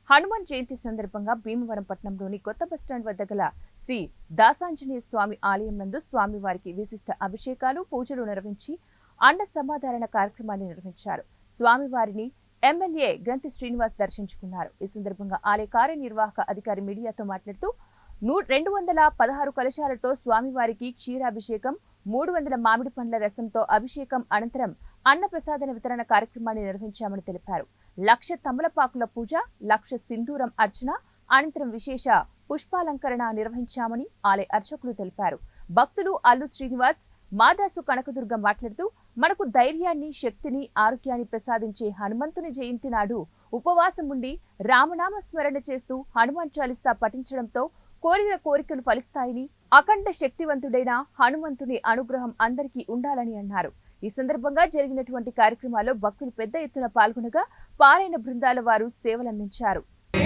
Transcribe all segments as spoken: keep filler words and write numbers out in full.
హనుమాన్ జయంతి సందర్భంగా భీమవరం పట్టణంలోని కొత్త బస్టాండ్ వద్ద గల శ్రీ దాసాంజనేయ స్వామి ఆలయం నందు స్వామివారికి విశిష్ట అభిషేకాలు పూజలు నిర్వహించి అన్న సమాధారణ కార్యక్రమాన్ని నిర్వహించారు. స్వామివారిని ఎమ్మెల్యే గ్రంథి శ్రీనివాస్ దర్శించుకున్నారు. ఈ సందర్భంగా ఆలయ కార్యనిర్వాహక అధికారి మీడియాతో మాట్లాడుతూ రెండు వందల పదహారు కలశాలతో స్వామివారికి క్షీరాభిషేకం, మూడు వందల మామిడి పండ్ల రసంతో అభిషేకం అనంతరం అన్న ప్రసాదన వితరణ కార్యక్రమాన్ని నిర్వహించామని తెలిపారు. లక్ష తమలపాకుల పూజ, లక్ష సింధూరం అర్చన అనంతరం విశేష పుష్పాలంకరణ నిర్వహించామని ఆలయ అర్చకులు తెలిపారు. భక్తులు అల్లు శ్రీనివాస్, మాదాసు కనకదుర్గ మాట్లాడుతూ మనకు ధైర్యాన్ని, శక్తిని, ఆరోగ్యాన్ని ప్రసాదించే హనుమంతుని జయంతి నాడు ఉపవాసం ఉండి రామనామ స్మరణ చేస్తూ హనుమాన్ చాలీసా పఠించడంతో కోరిన కోరికలు ఫలిస్తాయని, అఖండ శక్తివంతుడైన హనుమంతుని అనుగ్రహం అందరికీ ఉండాలని అన్నారు. ఈ సందర్భంగా జరిగినటువంటి కార్యక్రమాల్లో భక్తులు పెద్ద ఎత్తున పాల్గొనగా పారాయణ బృందాల వారు సేవలందించారు.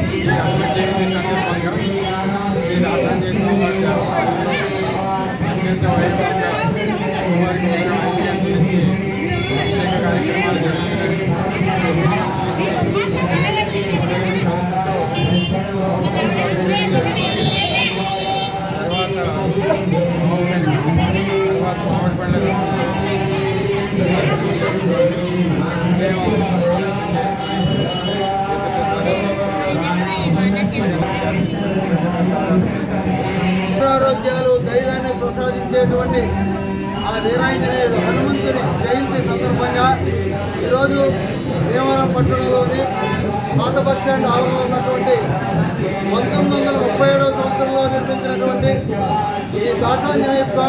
ఆరోగ్యాలు, ధైర్యాన్ని ప్రసాదించేటువంటి ఆ వీరాంజనేయుడు హనుమంతుని జయంతి సందర్భంగా ఈరోజు భీమవరం పట్టణంలోని పాత బస్టాండ్ ఆవరణలో ఉన్నటువంటి పంతొమ్మిది వందల ముప్పై ఏడవ సంవత్సరంలో నిర్మించినటువంటి ఈ దాసాంజనేయ స్వామి